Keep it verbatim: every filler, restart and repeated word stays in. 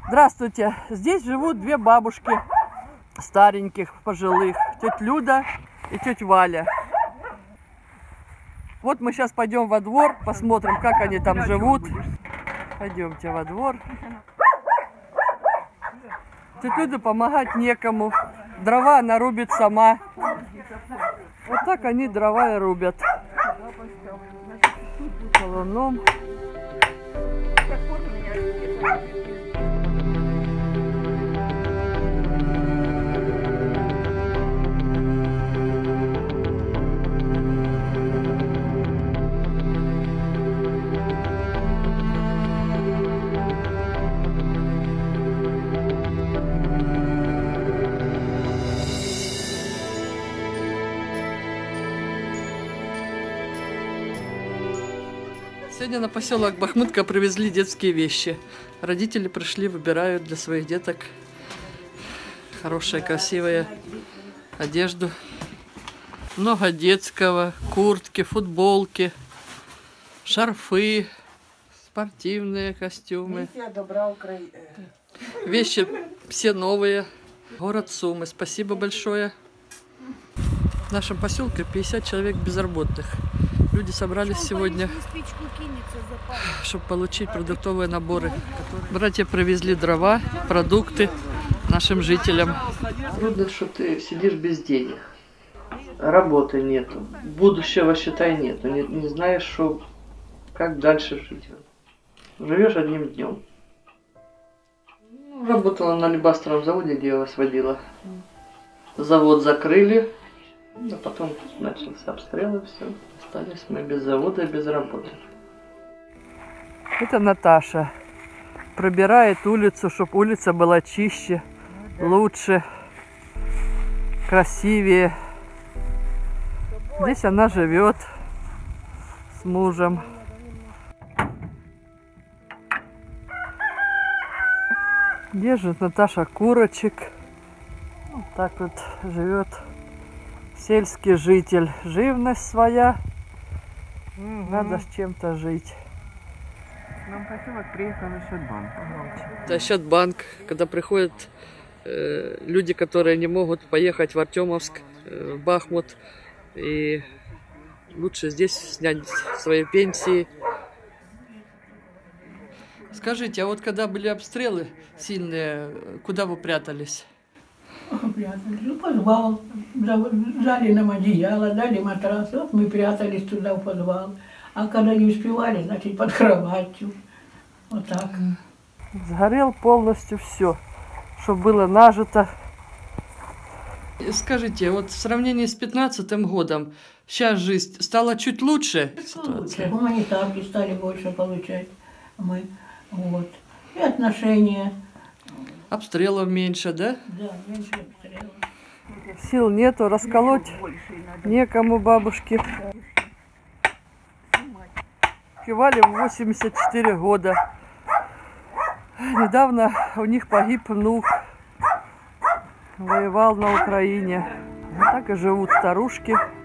Здравствуйте. Здесь живут две бабушки стареньких, пожилых. Тетя Люда и тетя Валя. Вот мы сейчас пойдем во двор, посмотрим, как они там живут. Пойдемте во двор. Тетя Люда помогать некому. Дрова она рубит сама. Вот так они дрова и рубят. Колуном. Сегодня на поселок Бахмутка привезли детские вещи. Родители пришли, выбирают для своих деток хорошие, красивые одежду. Много детского, куртки, футболки, шарфы, спортивные костюмы. Вещи все новые. Город Сумы. Спасибо большое. В нашем поселке пятьдесят человек безработных. Люди собрались сегодня, чтобы получить продуктовые наборы. Братья привезли дрова, продукты нашим жителям. Трудно, что ты сидишь без денег. Работы нету. Будущего, считай, нету. Не, не знаешь, что, как дальше жить. Живешь одним днем. Работала на алебастровом заводе, где я вас водила. Завод закрыли. А потом начался обстрел и все. Остались мы без завода и без работы. Это Наташа. Пробирает улицу, чтобы улица была чище, лучше, красивее. Здесь она живет с мужем. Держит Наташа курочек. Вот так вот живет. Сельский житель. Живность своя. Угу. Надо с чем-то жить. Нам поселок приехал на Счетбанк. Это Счетбанк, когда приходят э, люди, которые не могут поехать в Артемовск, э, в Бахмут. И лучше здесь снять свои пенсии. Скажите, а вот когда были обстрелы сильные, куда вы прятались? Прятались. В подвал. Дали нам одеяло, дали матрас. Вот мы прятались туда, в подвал. А когда не успевали, значит, под кроватью. Вот так. Сгорел полностью все, что было нажито. Скажите, вот в сравнении с пятнадцатым годом, сейчас жизнь стала чуть лучше? Лучше. Гуманитарки стали больше получать. Мы. Вот. И отношения. Обстрелов меньше, да? Да, меньше обстрелов. Сил нету, расколоть некому бабушке. Вале восемьдесят четыре года. Недавно у них погиб внук. Воевал на Украине. Вот так и живут старушки.